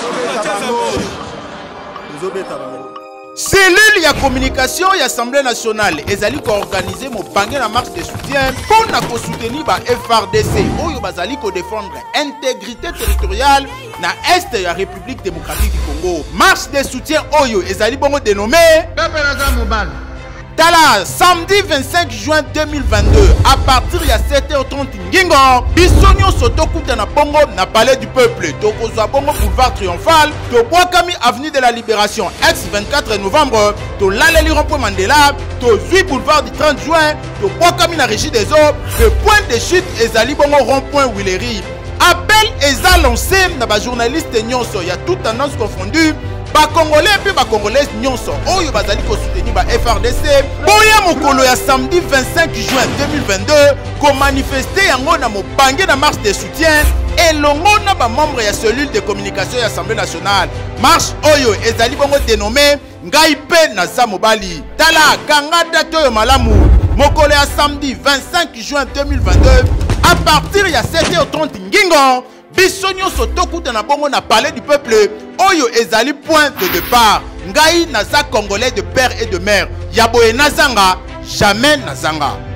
Cellule ya communication ya Assemblée nationale ezali ko organiser mo bange na marche de soutien pour na ko soutenir ba FRDC oyo bazali ko défendre intégrité territoriale na est ya République démocratique du Congo. Marche de soutien oyo ezali bongo dénommé Tala, samedi 25 juin 2022, à partir de 7h30 Ngingo, Bissonio Sotokuta na Bongo na Palais du Peuple, Tokozwa Bongo Boulevard Triomphal, to Boakami Avenue de la Libération, ex-24 novembre, to Laleli Rond-Point Mandela, to Zui Boulevard du 30 juin, to Boakami na Régie des Eaux, le point de chute Ezali Bongo Rond-Point Willery. Appel Eza lancé na ba journaliste Nyonso, y a toute tendance confondue. Ba Congolais puis ba Congolais nyonso oyo bazali ko soutenir ba FRDC boya mokolo ya samedi 25 juin 2022 ko manifester yango na mobange na marche de soutien elongo na ba membre ya cellule de communication ya Assemblée nationale. Marche oyo ezali bongo dénommé ngai pe na za mobali tala kanga date oyo malamu mokolo ya samedi 25 juin 2022 à partir ya 7h30 Ngingo Bissonio Sotokuta na bongo na Palais du Peuple oyo ezali point de départ ngai naza congolais de père et de mère yaboye nazanga jamais nazanga.